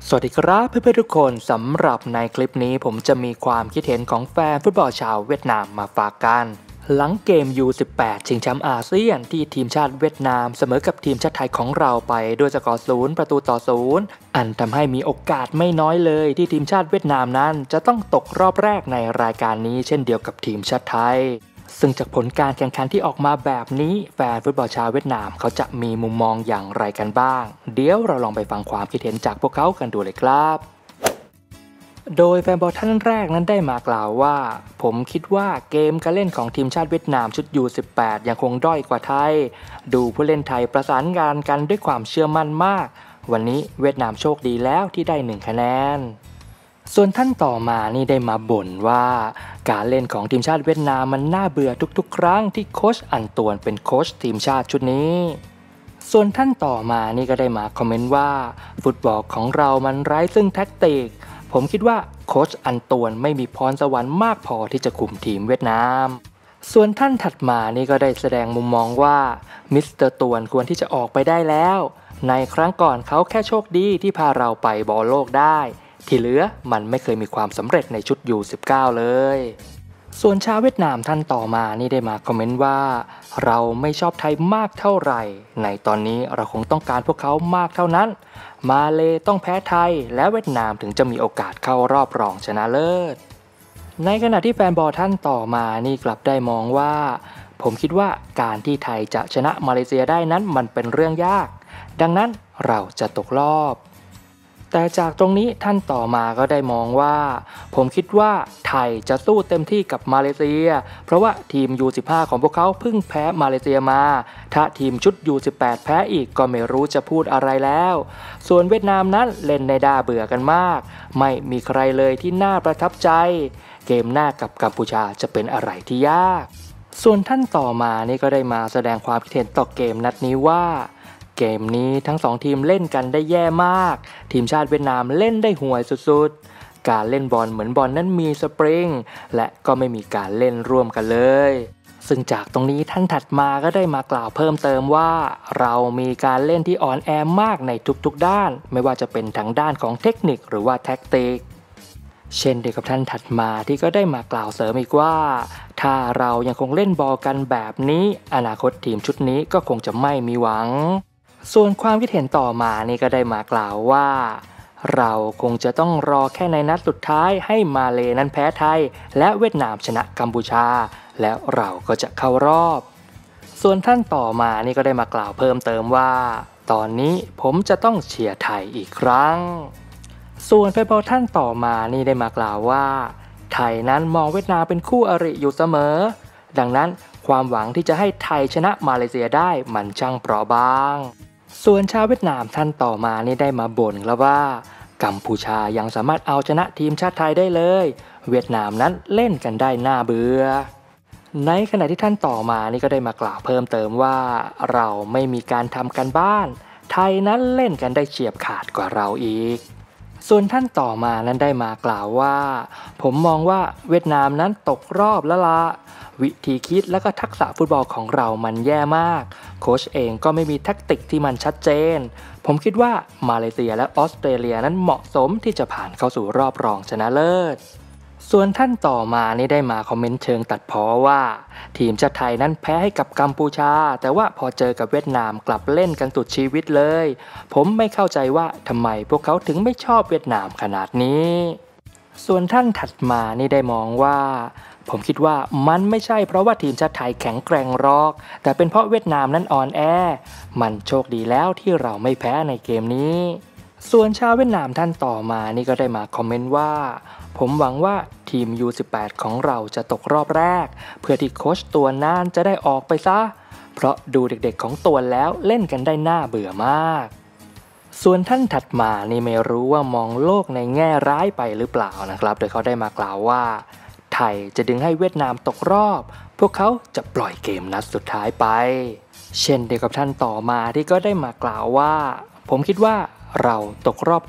สวัสดีครับเพื่อนๆทุกคนสำหรับในคลิปนี้ผมจะมีความคิดเห็นของแฟนฟุตบอลชาวเวียดนามมาฝากกันหลังเกม U18 ชิงแชมป์อาเซียนที่ทีมชาติเวียดนามเสมอกับทีมชาติไทยของเราไปด้วยสกอร์0-0อันทำให้มีโอกาสไม่น้อยเลยที่ทีมชาติเวียดนามนั้นจะต้องตกรอบแรกในรายการนี้เช่นเดียวกับทีมชาติไทยซึ่งจากผลการแข่งขันที่ออกมาแบบนี้แฟนฟุตบอลชาวเวียดนามเขาจะมีมุมมองอย่างไรกันบ้างเดี๋ยวเราลองไปฟังความคิดเห็นจากพวกเขากันดูเลยครับโดยแฟนบอลท่านแรกนั้นได้มากล่าวว่าผมคิดว่าเกมการเล่นของทีมชาติเวียดนามชุด U18 ยังคงด้อยกว่าไทยดูผู้เล่นไทยประสานงานกันด้วยความเชื่อมั่นมากวันนี้เวียดนามโชคดีแล้วที่ได้1 คะแนนส่วนท่านต่อมานี่ได้มาบ่นว่าการเล่นของทีมชาติเวียดนามมันน่าเบื่อทุกๆครั้งที่โค้ชอันตวนเป็นโค้ชทีมชาติชุดนี้ส่วนท่านต่อมานี่ก็ได้มาคอมเมนต์ว่าฟุตบอลของเรามันไร้ซึ่งแท็กติกผมคิดว่าโค้ชอันตวนไม่มีพรสวรรค์มากพอที่จะคุมทีมเวียดนามส่วนท่านถัดมานี่ก็ได้แสดงมุมมองว่ามิสเตอร์ตวนควรที่จะออกไปได้แล้วในครั้งก่อนเขาแค่โชคดีที่พาเราไปบอลโลกได้ที่เหลือมันไม่เคยมีความสำเร็จในชุด U19 เลยส่วนชาวเวียดนามท่านต่อมานี่ได้มาคอมเมนต์ว่าเราไม่ชอบไทยมากเท่าไหร่ในตอนนี้เราคงต้องการพวกเขามากเท่านั้นมาเลต้องแพ้ไทยและเวียดนามถึงจะมีโอกาสเข้ารอบรองชนะเลิศในขณะที่แฟนบอลท่านต่อมานี่กลับได้มองว่าผมคิดว่าการที่ไทยจะชนะมาเลเซียได้นั้นมันเป็นเรื่องยากดังนั้นเราจะตกรอบแต่จากตรงนี้ท่านต่อมาก็ได้มองว่าผมคิดว่าไทยจะสู้เต็มที่กับมาเลเซียเพราะว่าทีม U15 ของพวกเขาเพิ่งแพ้มาเลเซียมาถ้าทีมชุด U18 แพ้อีกก็ไม่รู้จะพูดอะไรแล้วส่วนเวียดนามนั้นเล่นในน่าเบื่อกันมากไม่มีใครเลยที่น่าประทับใจเกมหน้ากับกัมพูชาจะเป็นอะไรที่ยากส่วนท่านต่อมานี่ก็ได้มาแสดงความคิดเห็นต่อเกมนัดนี้ว่าเกมนี้ทั้ง2ทีมเล่นกันได้แย่มากทีมชาติเวียดนามเล่นได้ห่วยสุดๆการเล่นบอลเหมือนบอลนั้นมีสปริงและก็ไม่มีการเล่นร่วมกันเลยซึ่งจากตรงนี้ท่านถัดมาก็ได้มากล่าวเพิ่มเติมว่าเรามีการเล่นที่อ่อนแอมากในทุกๆด้านไม่ว่าจะเป็นทั้งด้านของเทคนิคหรือว่าแท็กติกเช่นเดียวกับท่านถัดมาที่ก็ได้มากล่าวเสริมอีกว่าถ้าเรายังคงเล่นบอลกันแบบนี้อนาคตทีมชุดนี้ก็คงจะไม่มีหวังส่วนความคิดเห็นต่อมานี่ก็ได้มากล่าวว่าเราคงจะต้องรอแค่ในนัดสุดท้ายให้มาเลนั้นแพ้ไทยและเวียดนามชนะกัมพูชาแล้วเราก็จะเข้ารอบส่วนท่านต่อมานี่ก็ได้มากล่าวเพิ่มเติมว่าตอนนี้ผมจะต้องเชียร์ไทยอีกครั้งส่วนแฟนบอลท่านต่อมานี่ได้มากล่าวว่าไทยนั้นมองเวียดนามเป็นคู่อริอยู่เสมอดังนั้นความหวังที่จะให้ไทยชนะมาเลเซียได้มันช่างเปราะบางส่วนชาวเวียดนามท่านต่อมานี่ได้มาบ่นแล้วว่ากัมพูชายังสามารถเอาชนะทีมชาติไทยได้เลยเวียดนามนั้นเล่นกันได้น่าเบื่อในขณะที่ท่านต่อมานี่ก็ได้มากล่าวเพิ่มเติมว่าเราไม่มีการทำกันบ้านไทยนั้นเล่นกันได้เฉียบขาดกว่าเราอีกส่วนท่านต่อมานั้นได้มากล่าวว่าผมมองว่าเวียดนามนั้นตกรอบแล้วละวิธีคิดและก็ทักษะฟุตบอลของเรามันแย่มากโค้ชเองก็ไม่มีแทคติกที่มันชัดเจนผมคิดว่ามาเลเซียและออสเตรเลียนั้นเหมาะสมที่จะผ่านเข้าสู่รอบรองชนะเลิศส่วนท่านต่อมานี่ได้มาคอมเมนต์เชิงตัดพ้อว่าทีมชาติไทยนั้นแพ้ให้กับกัมพูชาแต่ว่าพอเจอกับเวียดนามกลับเล่นกันสุดชีวิตเลยผมไม่เข้าใจว่าทำไมพวกเขาถึงไม่ชอบเวียดนามขนาดนี้ส่วนท่านถัดมานี่ได้มองว่าผมคิดว่ามันไม่ใช่เพราะว่าทีมชาติไทยแข็งแกร่งหรอกแต่เป็นเพราะเวียดนามนั้นอ่อนแอมันโชคดีแล้วที่เราไม่แพ้ในเกมนี้ส่วนชาวเวียดนามท่านต่อมานี่ก็ได้มาคอมเมนต์ว่าผมหวังว่าทีม U18 ของเราจะตกรอบแรกเพื่อที่โค้ชตัวน่านจะได้ออกไปซะเพราะดูเด็กๆของตัวแล้วเล่นกันได้น่าเบื่อมากส่วนท่านถัดมานี่ไม่รู้ว่ามองโลกในแง่ร้ายไปหรือเปล่านะครับโดยเขาได้มากล่าวว่าไทยจะดึงให้เวียดนามตกรอบพวกเขาจะปล่อยเกมนัดสุดท้ายไปเช่นเดียวกับท่านต่อมาที่ก็ได้มากล่าวว่าผมคิดว่าเราตกรอบ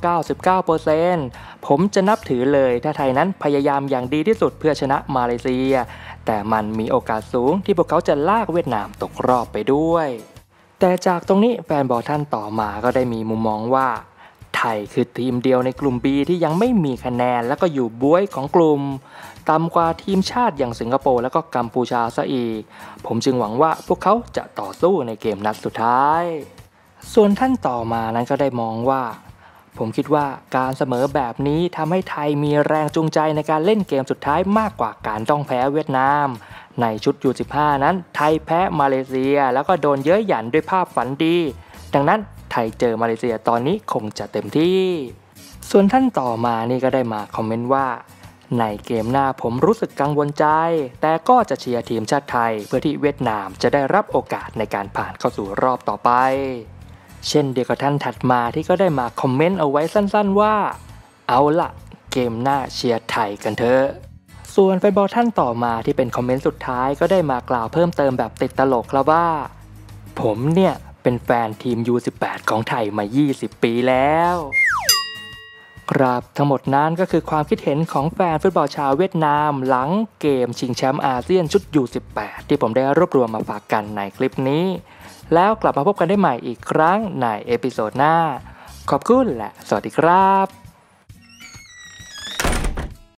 99% ผมจะนับถือเลยถ้าไทยนั้นพยายามอย่างดีที่สุดเพื่อชนะมาเลเซียแต่มันมีโอกาสสูงที่พวกเขาจะลากเวียดนามตกรอบไปด้วยแต่จากตรงนี้แฟนบอลท่านต่อมาก็ได้มีมุมมองว่าไทยคือทีมเดียวในกลุ่ม B ที่ยังไม่มีคะแนนและก็อยู่บ๊วยของกลุ่มต่ำกว่าทีมชาติอย่างสิงคโปร์และก็กัมพูชาซะอีกผมจึงหวังว่าพวกเขาจะต่อสู้ในเกมนัดสุดท้ายส่วนท่านต่อมานั้นก็ได้มองว่าผมคิดว่าการเสมอแบบนี้ทำให้ไทยมีแรงจูงใจในการเล่นเกมสุดท้ายมากกว่าการต้องแพ้เวียดนามในชุด U15 นั้นไทยแพ้มาเลเซียแล้วก็โดนเย้ยหยันด้วยภาพฝันดีดังนั้นไทยเจอมาเลเซียตอนนี้คงจะเต็มที่ส่วนท่านต่อมานี่ก็ได้มาคอมเมนต์ว่าในเกมหน้าผมรู้สึกกังวลใจแต่ก็จะเชียร์ทีมชาติไทยเพื่อที่เวียดนามจะได้รับโอกาสในการผ่านเข้าสู่รอบต่อไปเช่นเดียวกับท่านถัดมาที่ก็ได้มาคอมเมนต์เอาไว้สั้นๆว่าเอาล่ะเกมหน้าเชียร์ไทยกันเถอะส่วนแฟนบอลท่านต่อมาที่เป็นคอมเมนต์สุดท้ายก็ได้มากล่าวเพิ่มเติมแบบติดตลกครับว่าผมเนี่ยเป็นแฟนทีม U18 ของไทยมา20 ปีแล้วครับทั้งหมดนั้นก็คือความคิดเห็นของแฟนฟุตบอลชาวเวียดนามหลังเกมชิงแชมป์อาเซียนชุด U18 ที่ผมได้รวบรวมมาฝากกันในคลิปนี้แล้วกลับมาพบกันได้ใหม่อีกครั้งในเอพิโซดหน้าขอบคุณและสวัสดีครับ